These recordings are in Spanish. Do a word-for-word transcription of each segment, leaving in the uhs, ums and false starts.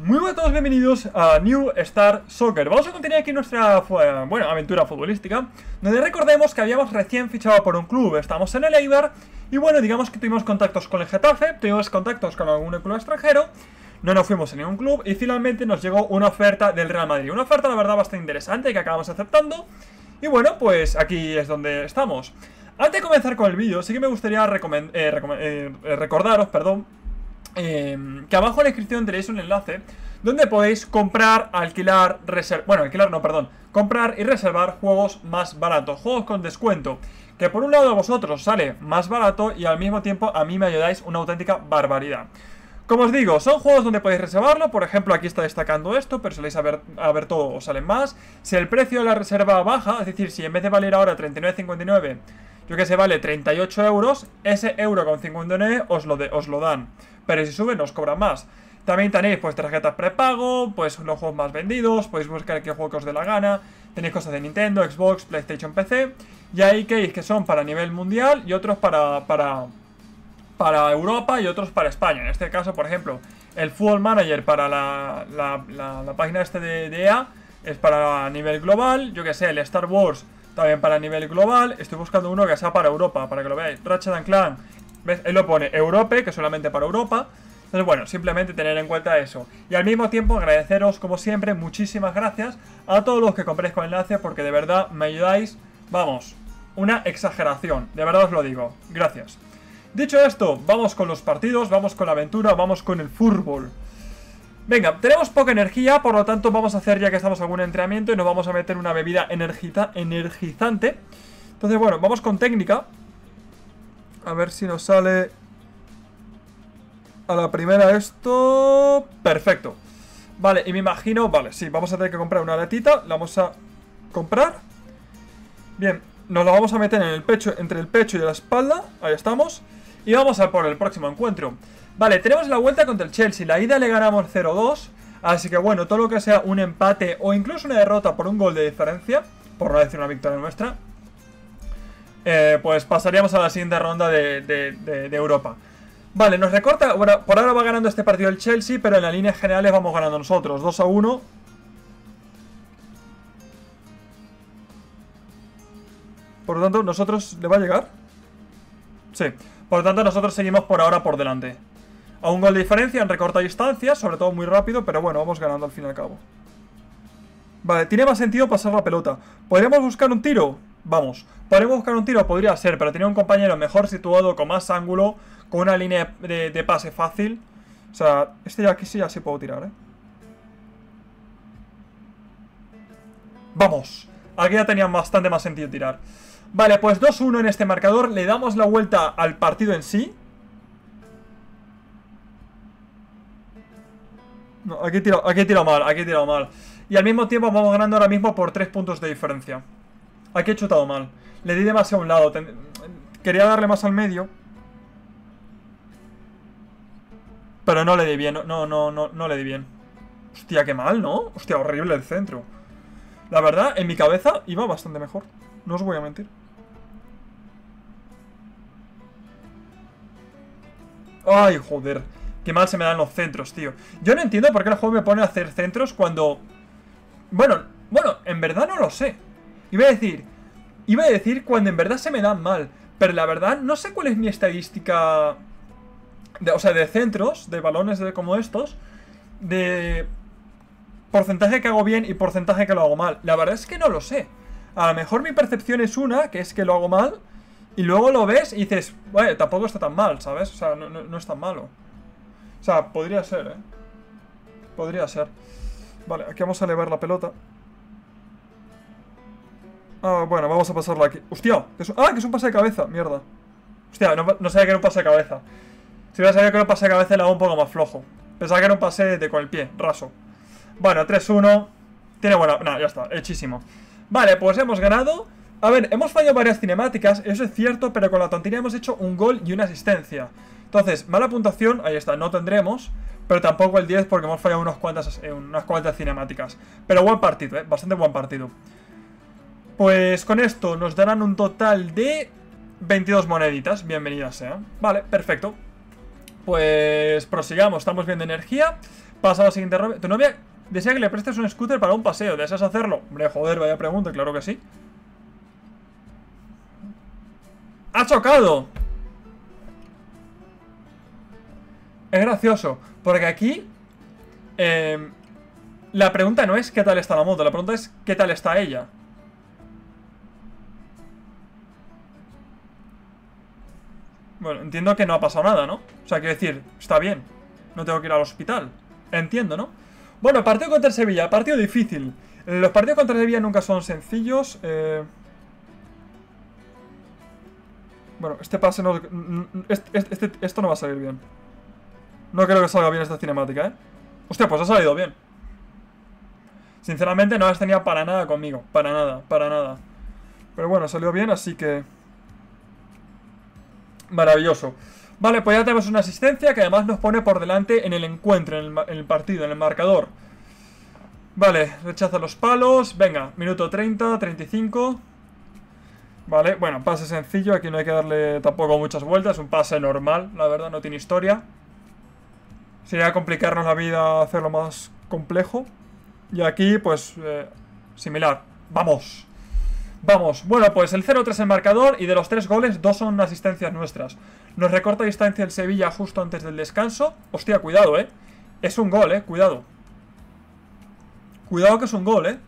Muy buenas a todos, bienvenidos a New Star Soccer. Vamos a continuar aquí nuestra, bueno, aventura futbolística, donde recordemos que habíamos recién fichado por un club. Estamos en el Eibar y bueno, digamos que tuvimos contactos con el Getafe, tuvimos contactos con algún club extranjero, no nos fuimos a ningún club y finalmente nos llegó una oferta del Real Madrid. Una oferta la verdad bastante interesante que acabamos aceptando y bueno, pues aquí es donde estamos. Antes de comenzar con el vídeo, sí que me gustaría eh, eh, recordaros, perdón, Eh, que abajo en la descripción tenéis un enlace donde podéis comprar, alquilar, reservar, bueno, alquilar no, perdón, comprar y reservar juegos más baratos, juegos con descuento, que por un lado a vosotros sale más barato y al mismo tiempo a mí me ayudáis una auténtica barbaridad. Como os digo, son juegos donde podéis reservarlo. Por ejemplo, aquí está destacando esto, pero si leéis a ver, a ver todo os salen más. Si el precio de la reserva baja, es decir, si en vez de valer ahora treinta y nueve cincuenta y nueve, yo que sé, vale treinta y ocho euros, ese euro con cincuenta y nueve os lo, de, os lo dan. Pero si suben, os cobran más. También tenéis pues tarjetas prepago, pues los juegos más vendidos, podéis buscar qué juego que os dé la gana. Tenéis cosas de Nintendo, Xbox, PlayStation, P C. Y hay keys que son para nivel mundial y otros para, para, para Europa y otros para España. En este caso, por ejemplo, el Football Manager para la, la, la, la página este de, de E A es para nivel global. Yo que sé, el Star Wars también para nivel global. Estoy buscando uno que sea para Europa, para que lo veáis. Ratchet and Clank, ¿ves? Él lo pone Europe, que es solamente para Europa. Entonces, bueno, simplemente tener en cuenta eso. Y al mismo tiempo agradeceros, como siempre, muchísimas gracias a todos los que compréis con enlace, porque de verdad me ayudáis, vamos, una exageración. De verdad os lo digo. Gracias. Dicho esto, vamos con los partidos, vamos con la aventura, vamos con el fútbol. Venga, tenemos poca energía, por lo tanto vamos a hacer, ya que estamos en algún entrenamiento, y nos vamos a meter una bebida energiza energizante. Entonces, bueno, vamos con técnica. A ver si nos sale a la primera esto. Perfecto. Vale, y me imagino, vale, sí, vamos a tener que comprar una latita. La vamos a comprar. Bien, nos la vamos a meter en el pecho, entre el pecho y la espalda. Ahí estamos. Y vamos a por el próximo encuentro. Vale, tenemos la vuelta contra el Chelsea. La ida le ganamos cero dos. Así que bueno, todo lo que sea un empate o incluso una derrota por un gol de diferencia, por no decir una victoria nuestra, Eh, pues pasaríamos a la siguiente ronda de, de, de, de Europa. Vale, nos recorta. Bueno, por ahora va ganando este partido el Chelsea, pero en las líneas generales vamos ganando nosotros, dos a uno. Por lo tanto, ¿nosotros le va a llegar? Sí, por lo tanto nosotros seguimos por ahora por delante. A un gol de diferencia en recorta distancias, sobre todo muy rápido, pero bueno, vamos ganando al fin y al cabo. Vale, tiene más sentido pasar la pelota. ¿Podríamos buscar un tiro? Vamos, podríamos buscar un tiro, podría ser, pero tenía un compañero mejor situado, con más ángulo, con una línea de, de pase fácil. O sea, este ya aquí sí ya sí puedo tirar, ¿eh? Vamos, aquí ya tenían bastante más sentido tirar. Vale, pues dos uno en este marcador. Le damos la vuelta al partido en sí. No, aquí he tirado, aquí he tirado mal, aquí he tirado mal. Y al mismo tiempo vamos ganando ahora mismo por tres puntos de diferencia. Aquí he chutado mal. Le di demasiado a un lado. Ten... Quería darle más al medio. Pero no le di bien. No, no, no, no le di bien. Hostia, qué mal, ¿no? Hostia, horrible el centro. La verdad, en mi cabeza iba bastante mejor. No os voy a mentir. Ay, joder. Qué mal se me dan los centros, tío. Yo no entiendo por qué el juego me pone a hacer centros cuando... Bueno, bueno, en verdad no lo sé. Iba a decir, iba a decir cuando en verdad se me dan mal. Pero la verdad no sé cuál es mi estadística de, o sea, de centros, de balones de, como estos, de porcentaje que hago bien y porcentaje que lo hago mal. La verdad es que no lo sé. A lo mejor mi percepción es una, que es que lo hago mal, y luego lo ves y dices, bueno, tampoco está tan mal, ¿sabes? O sea, no, no, no es tan malo. O sea, podría ser, ¿eh? Podría ser. Vale, aquí vamos a elevar la pelota. Ah, bueno, vamos a pasarlo aquí. ¡Hostia! Que es un... ¡Ah! Que es un pase de cabeza. Mierda. Hostia, no, no sabía que era un pase de cabeza. Si hubiera sabido que era un pase de cabeza, le hago un poco más flojo. Pensaba que era un pase de con el pie, raso. Bueno, tres uno. Tiene buena... Nah, ya está, hechísimo. Vale, pues hemos ganado. A ver, hemos fallado varias cinemáticas, eso es cierto, pero con la tontería hemos hecho un gol y una asistencia. Entonces, mala puntuación, ahí está, no tendremos. Pero tampoco el diez porque hemos fallado unas cuantas, eh, unas cuantas cinemáticas. Pero buen partido, eh, bastante buen partido. Pues con esto nos darán un total de veintidós moneditas, bienvenidas sean. Vale, perfecto. Pues prosigamos, estamos viendo energía. Pasa a la siguiente ronda. Tu novia desea que le prestes un scooter para un paseo. ¿Deseas hacerlo? Hombre, joder, vaya pregunta, claro que sí. ¡Ha chocado! Es gracioso, porque aquí eh, la pregunta no es qué tal está la moto, la pregunta es qué tal está ella. Bueno, entiendo que no ha pasado nada, ¿no? O sea, quiero decir, está bien. No tengo que ir al hospital. Entiendo, ¿no? Bueno, partido contra el Sevilla, partido difícil. Los partidos contra el Sevilla nunca son sencillos. Eh... Bueno, este pase no... Este, este, esto no va a salir bien. No creo que salga bien esta cinemática, ¿eh? Hostia, pues ha salido bien. Sinceramente no las tenía para nada conmigo. Para nada, para nada. Pero bueno, salió bien, así que... Maravilloso. Vale, pues ya tenemos una asistencia que además nos pone por delante en el encuentro, en el, en el partido, en el marcador. Vale, rechaza los palos. Venga, minuto treinta, treinta y cinco. Vale, bueno, pase sencillo. Aquí no hay que darle tampoco muchas vueltas. Un pase normal, la verdad, no tiene historia. Sería complicarnos la vida hacerlo más complejo. Y aquí, pues, eh, similar. ¡Vamos! Vamos, bueno, pues el cero tres el marcador. Y de los tres goles, dos son asistencias nuestras. Nos recorta distancia el Sevilla justo antes del descanso. Hostia, cuidado, eh. Es un gol, eh, cuidado. Cuidado que es un gol, eh.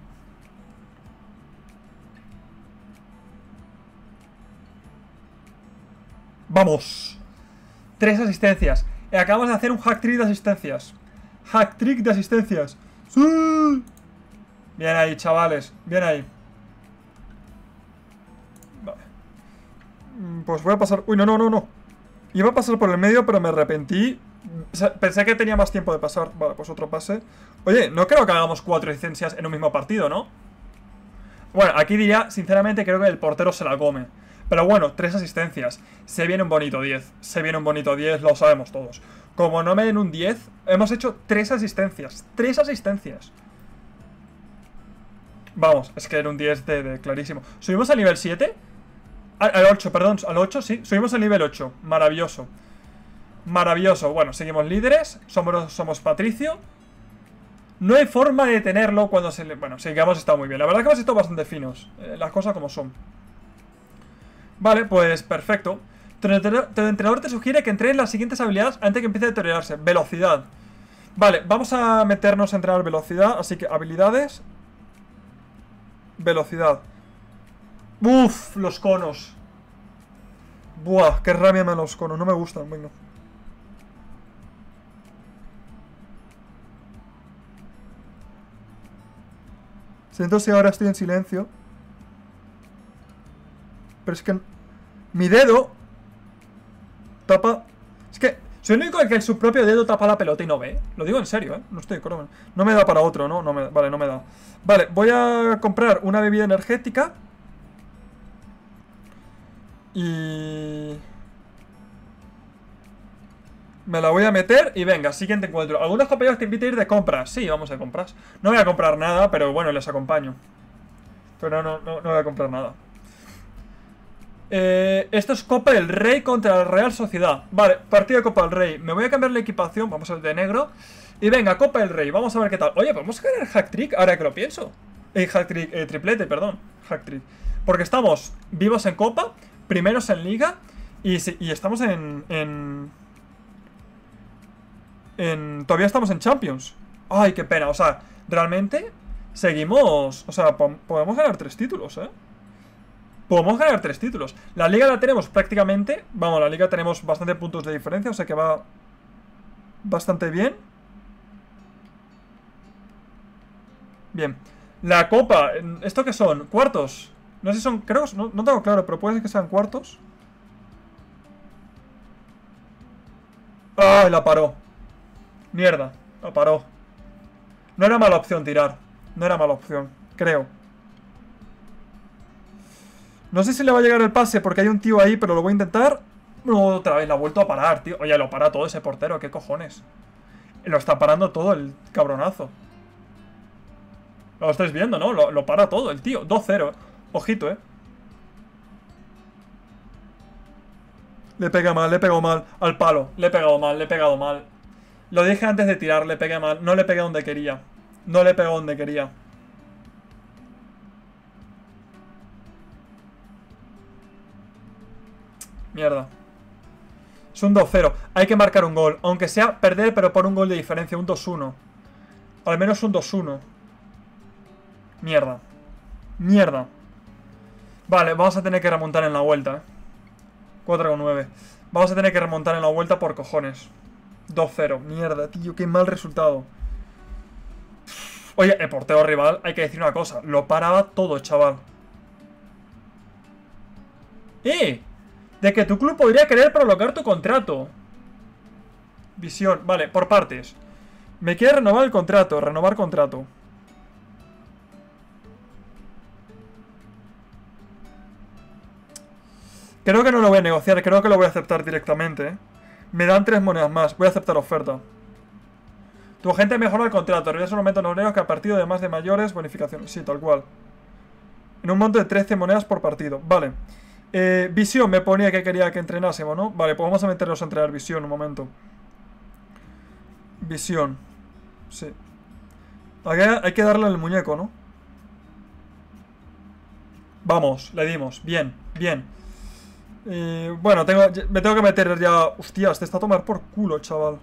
Vamos. Tres asistencias. Acabamos de hacer un hack trick de asistencias. Hack trick de asistencias. ¡Sí! Bien ahí, chavales. Bien ahí. Vale. Pues voy a pasar... Uy, no, no, no, no. Iba a pasar por el medio, pero me arrepentí. Pensé que tenía más tiempo de pasar. Vale, pues otro pase. Oye, no creo que hagamos cuatro asistencias en un mismo partido, ¿no? Bueno, aquí diría, sinceramente, creo que el portero se la come. Pero bueno, tres asistencias. Se viene un bonito diez. Se viene un bonito diez, lo sabemos todos. Como no me den un diez, hemos hecho tres asistencias. Tres asistencias. Vamos, es que era un diez de, de clarísimo. ¿Subimos al nivel siete? Al, al ocho, perdón, al ocho, sí. Subimos al nivel ocho. Maravilloso. Maravilloso. Bueno, seguimos líderes. Somos, somos Patricio. No hay forma de detenerlo cuando se le... Bueno, sí que hemos estado muy bien. La verdad que hemos estado bastante finos. Eh, las cosas como son. Vale, pues perfecto. Tu entrenador te sugiere que entrenes las siguientes habilidades antes de que empiece a deteriorarse. Velocidad. Vale, vamos a meternos a entrenar velocidad. Así que habilidades. Velocidad. Uff, los conos. Buah, qué rabia me dan los conos. No me gustan, venga. Siento si ahora estoy en silencio. Pero es que mi dedo tapa... Es que soy el único que en su propio dedo tapa la pelota y no ve. Lo digo en serio, ¿eh? No estoy... No me da para otro, ¿no? no me... Vale, no me da. Vale, voy a comprar una bebida energética. Y... me la voy a meter y venga, siguiente encuentro. Algunos compañeros te invitan a ir de compras. Sí, vamos a compras. No voy a comprar nada, pero bueno, les acompaño. Pero no, no, no voy a comprar nada. Eh, esto es Copa del Rey contra la Real Sociedad. Vale, partido de Copa del Rey. Me voy a cambiar la equipación, vamos a ver de negro. Y venga, Copa del Rey, vamos a ver qué tal. Oye, ¿podemos ganar hack trick ahora que lo pienso? Eh, hack trick, eh, triplete, perdón. Hack trick. Porque estamos vivos en Copa, primeros en Liga. Y, y estamos en, en... en... Todavía estamos en Champions. Ay, qué pena, o sea, realmente seguimos... O sea, po podemos ganar tres títulos, ¿eh? Podemos ganar tres títulos. La liga la tenemos prácticamente. Vamos, la liga tenemos bastante puntos de diferencia. O sea que va bastante bien. Bien. La copa. ¿Esto qué son? ¿Cuartos? No sé si son... Creo que... No, no tengo claro, pero puede ser que sean cuartos. ¡Ay, la paró! Mierda, la paró. No era mala opción tirar. No era mala opción, creo. No sé si le va a llegar el pase porque hay un tío ahí, pero lo voy a intentar. No, otra vez, la ha vuelto a parar, tío. Oye, lo para todo ese portero, ¿qué cojones? Lo está parando todo el cabronazo. Lo estáis viendo, ¿no? Lo, lo para todo el tío. dos cero, ojito, eh. Le pega mal, le he pegado mal. Al palo, le he pegado mal, le he pegado mal. Lo dije antes de tirar, le pegué mal. No le pegué donde quería. No le pegué donde quería. Mierda. Es un dos cero. Hay que marcar un gol. Aunque sea perder, pero por un gol de diferencia. Un dos uno. Al menos un dos uno. Mierda. Mierda. Vale, vamos a tener que remontar en la vuelta, eh. cuatro con nueve. Vamos a tener que remontar en la vuelta por cojones. dos cero. Mierda, tío, qué mal resultado. Oye, el portero rival, hay que decir una cosa. Lo paraba todo, chaval. ¡Eh! De que tu club podría querer prolongar tu contrato. Visión, vale, por partes. Me quiere renovar el contrato, renovar contrato. Creo que no lo voy a negociar, creo que lo voy a aceptar directamente, ¿eh? Me dan tres monedas más, voy a aceptar la oferta. Tu agente mejora el contrato, regresa un aumento en horarios que a partido de más de mayores, bonificación. Sí, tal cual. En un monto de trece monedas por partido, vale. Eh, visión, me ponía que quería que entrenásemos, ¿no? Vale, pues vamos a meternos a entrenar visión un momento. Visión. Sí. Aquí hay que darle al muñeco, ¿no? Vamos, le dimos, bien, bien. Eh, bueno, tengo, me tengo que meter ya. Hostias, te está a tomar por culo, chaval.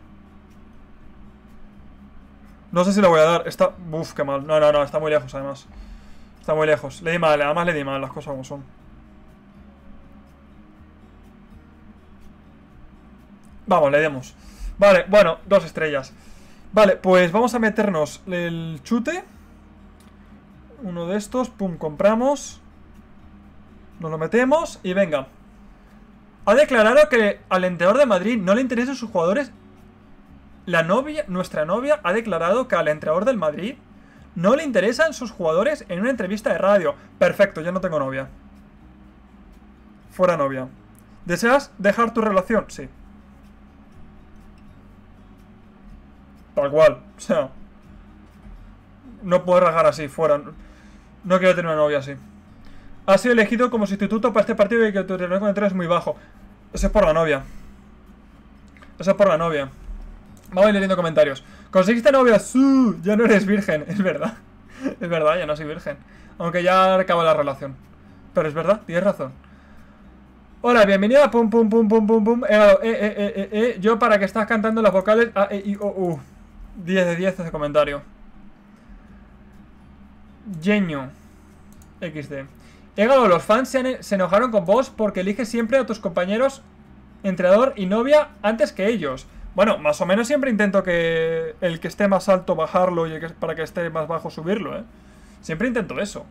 No sé si le voy a dar. Está. Uf, qué mal. No, no, no, está muy lejos además. Está muy lejos. Le di mal, además le di mal, las cosas como son. Vamos, le demos. Vale, bueno, dos estrellas. Vale, pues vamos a meternos el chute. Uno de estos, pum, compramos. Nos lo metemos y venga. Ha declarado que al entrenador de Madrid no le interesan sus jugadores. La novia, nuestra novia, ha declarado que al entrenador del Madrid no le interesan sus jugadores en una entrevista de radio. Perfecto, yo no tengo novia. Fuera novia. ¿Deseas dejar tu relación? Sí. Tal cual, o sea. No puedo rasgar así, fuera. No quiero tener una novia así. Ha sido elegido como sustituto para este partido y que tu rendimiento con es muy bajo. Eso es por la novia. Eso es por la novia. Vamos a ir leyendo comentarios. ¿Conseguiste novia? ¡Su! Ya no eres virgen. Es verdad. Es verdad, ya no soy virgen. Aunque ya acaba la relación. Pero es verdad, tienes razón. Hola, bienvenida. Pum, pum, pum, pum, pum, pum. Eh, eh, eh, eh, eh, eh. Yo para que estás cantando las vocales A, E, I, O, U. diez de diez ese comentario. Genio. equis de. Égalo, los fans se, se enojaron con vos porque eliges siempre a tus compañeros, entrenador y novia antes que ellos. Bueno, más o menos siempre intento que el que esté más alto bajarlo y el que, para que esté más bajo subirlo, ¿eh? Siempre intento eso.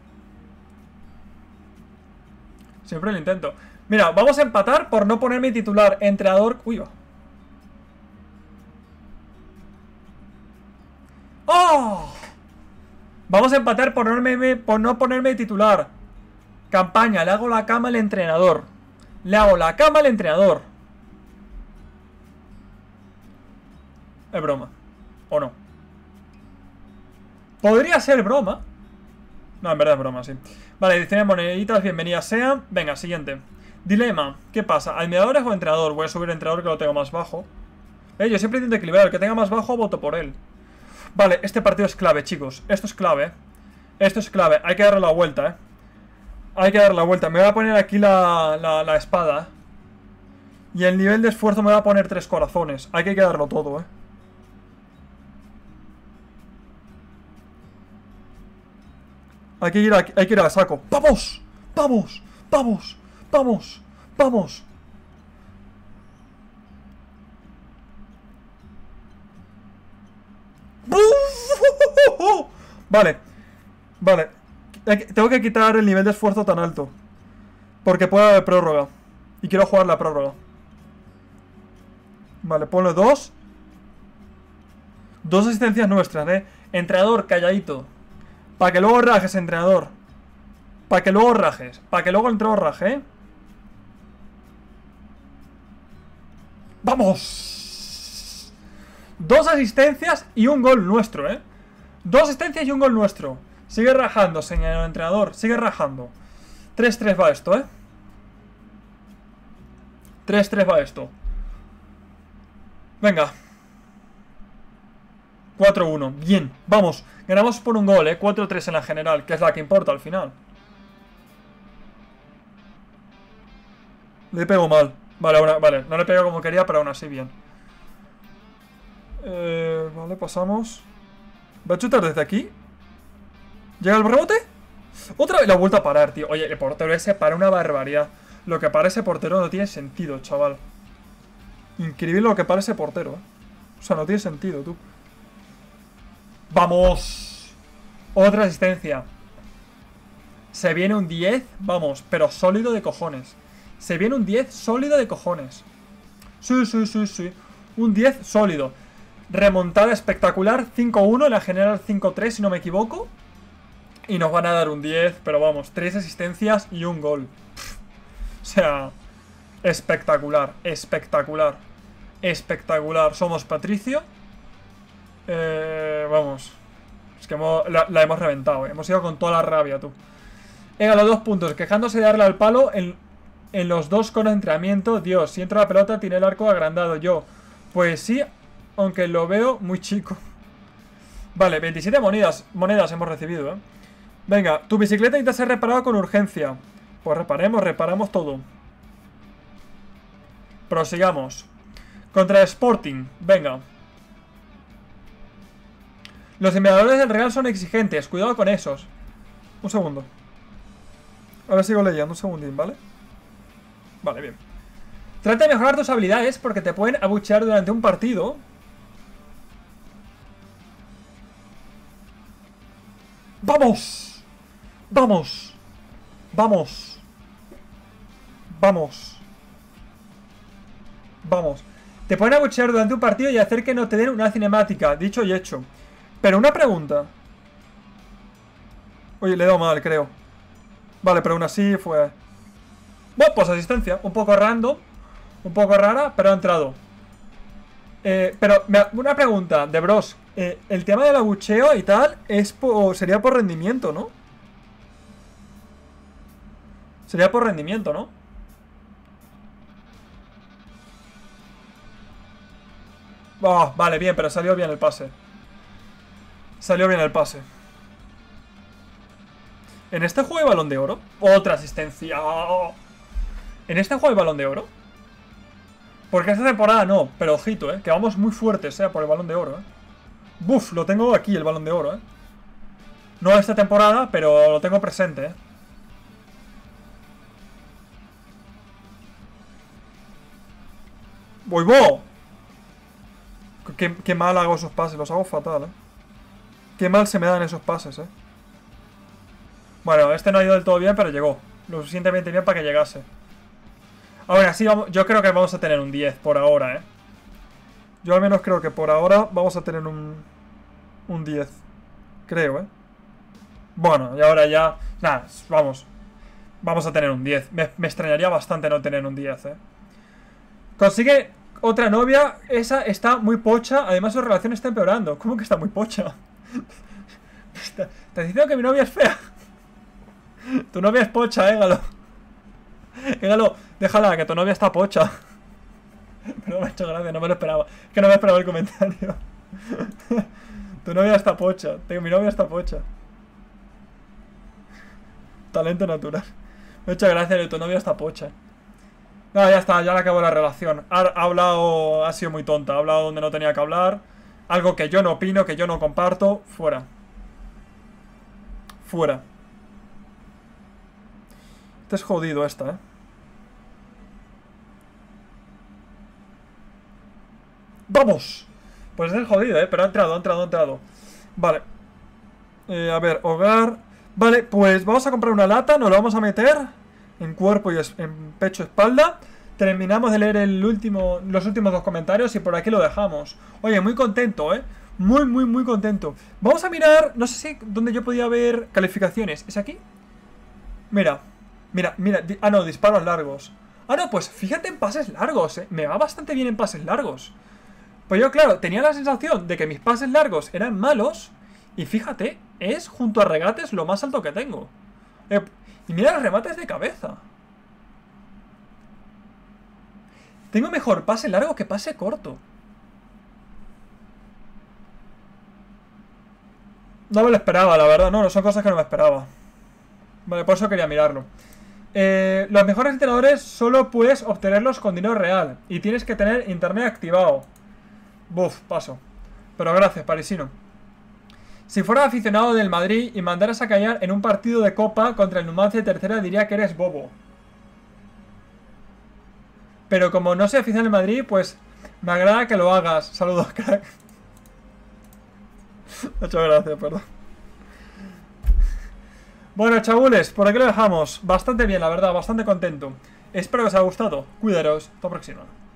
Siempre lo intento. Mira, vamos a empatar por no poner mi titular entrenador... Uy, va. ¡Oh! Vamos a empatar por no, me, por no ponerme titular. Campaña, le hago la cama al entrenador. Le hago la cama al entrenador. Es broma. ¿O no? Podría ser broma. No, en verdad es broma, sí. Vale, edición de moneditas, bienvenidas sean. Venga, siguiente. Dilema, ¿qué pasa? ¿Admiradores o entrenador? Voy a subir el entrenador que lo tengo más bajo. Eh, yo siempre intento equilibrar. El que tenga más bajo, voto por él. Vale, este partido es clave, chicos. Esto es clave, ¿eh? Esto es clave. Hay que darle la vuelta, ¿eh? Hay que darle la vuelta. Me voy a poner aquí la, la, la espada. Y el nivel de esfuerzo me va a poner tres corazones. Hay que darlo todo, ¿eh? Hay que ir a, hay que ir a saco. ¡Vamos! ¡Vamos! ¡Vamos! ¡Vamos! ¡Vamos! Vale. Vale. Tengo que quitar el nivel de esfuerzo tan alto. Porque puede haber prórroga. Y quiero jugar la prórroga. Vale, ponle dos. Dos asistencias nuestras, eh. Entrenador, calladito. Para que luego rajes, entrenador. Para que luego rajes. Para que luego el entrenador raje, ¿eh? ¡Vamos! Dos asistencias y un gol nuestro, ¿eh? Dos asistencias y un gol nuestro. Sigue rajando, señor entrenador. Sigue rajando. tres tres va esto, ¿eh? tres tres va esto. Venga. cuatro uno. Bien, vamos. Ganamos por un gol, eh. cuatro tres en la general, que es la que importa al final. Le pego mal. Vale, ahora, vale. No le pego como quería, pero aún así bien. Eh, vale, pasamos. ¿Va a chutar desde aquí? ¿Llega el rebote? Otra vez la vuelta a parar, tío. Oye, el portero ese para una barbaridad. Lo que para ese portero no tiene sentido, chaval. Increíble lo que para ese portero, ¿eh? O sea, no tiene sentido, tú. ¡Vamos! Otra asistencia. Se viene un diez, vamos, pero sólido de cojones. Se viene un diez sólido de cojones. Sí, sí, sí, sí. Un diez sólido. Remontada espectacular, cinco uno, en la general cinco tres, si no me equivoco. Y nos van a dar un diez, pero vamos, tres asistencias y un gol. Pff. O sea, espectacular, espectacular. Espectacular. Somos Patricio. Eh, vamos. Es que hemos, la, la hemos reventado, eh. Hemos ido con toda la rabia, tú. Venga, los dos puntos. Quejándose de darle al palo en, en los dos con entrenamiento. Dios, si entra la pelota tiene el arco agrandado. Yo, pues sí, aunque lo veo muy chico. Vale, veintisiete monedas, monedas hemos recibido, eh. Venga, tu bicicleta necesita ser reparada con urgencia. Pues reparemos, reparamos todo. Prosigamos. Contra Sporting, venga. Los enviadores del Real son exigentes, cuidado con esos. Un segundo. Ahora sigo leyendo, un segundín, ¿vale? Vale, bien. Trata de mejorar tus habilidades porque te pueden abuchear durante un partido. ¡Vamos! ¡Vamos! ¡Vamos! ¡Vamos! ¡Vamos! Te pueden abuchear durante un partido y hacer que no te den una cinemática. Dicho y hecho. Pero una pregunta. Oye, le he dado mal, creo. Vale, pero aún así fue... Bueno, pues asistencia. Un poco random. Un poco rara, pero ha entrado. Eh, pero una pregunta, de bros. Eh, el tema del abucheo y tal es por, sería por rendimiento, ¿no? Sería por rendimiento, ¿no? Oh, vale, bien, pero salió bien el pase. Salió bien el pase. ¿En este juego hay balón de oro? Otra asistencia. ¿En este juego hay balón de oro? Porque esta temporada no, pero ojito, eh. Que vamos muy fuertes, eh, por el balón de oro, eh. Buf, lo tengo aquí, el balón de oro, eh. No esta temporada, pero lo tengo presente, eh. ¡Voy, bo! Qué, qué mal hago esos pases, los hago fatal, eh. Qué mal se me dan esos pases, eh. Bueno, este no ha ido del todo bien, pero llegó. Lo suficientemente bien para que llegase. Ahora sí, vamos, yo creo que vamos a tener un diez por ahora, eh. Yo al menos creo que por ahora vamos a tener un, un diez. Creo, eh. Bueno, y ahora ya... Nada, vamos. Vamos a tener un diez. Me, me extrañaría bastante no tener un diez, eh. Consigue otra novia. Esa está muy pocha. Además su relación está empeorando. ¿Cómo que está muy pocha? ¿Estás diciendo que mi novia es fea? Tu novia es pocha, eh, Galo. Galo, déjala, que tu novia está pocha. Pero me ha hecho gracia, no me lo esperaba. Es que no me esperaba el comentario. Tu novia está pocha. Tengo, mi novia está pocha. Talento natural. Me ha hecho gracia de tu novia está pocha. No, ya está, ya le acabó la relación. Ha, ha hablado, ha sido muy tonta. Ha hablado donde no tenía que hablar. Algo que yo no opino, que yo no comparto. Fuera. Fuera. Este es jodido esta, eh. ¡Vamos! Pues es jodido, eh, pero ha entrado, ha entrado, ha entrado. Vale. Eh, a ver, hogar. Vale, pues vamos a comprar una lata, nos lo vamos a meter en cuerpo y en pecho, espalda. Terminamos de leer el último, los últimos dos comentarios y por aquí lo dejamos. Oye, muy contento, eh. Muy, muy, muy contento. Vamos a mirar, no sé si dónde yo podía ver calificaciones. ¿Es aquí? Mira, mira, mira. Ah, no, disparos largos. Ah, no, pues fíjate en pases largos, eh. Me va bastante bien en pases largos. Pues yo, claro, tenía la sensación de que mis pases largos eran malos. Y fíjate, es junto a regates lo más alto que tengo. Eh, y mira los remates de cabeza. Tengo mejor pase largo que pase corto. No me lo esperaba, la verdad, no, no son cosas que no me esperaba. Vale, por eso quería mirarlo. Eh, los mejores entrenadores solo puedes obtenerlos con dinero real y tienes que tener internet activado. Buf, paso. Pero gracias, parisino. Si fuera aficionado del Madrid y mandaras a callar en un partido de Copa contra el Numancia tercera, diría que eres bobo. Pero como no soy aficionado del Madrid, pues me agrada que lo hagas. Saludos, crack. Muchas gracias, perdón. Bueno, chabules, por aquí lo dejamos. Bastante bien, la verdad, bastante contento. Espero que os haya gustado. Cuidaros. Hasta la próxima.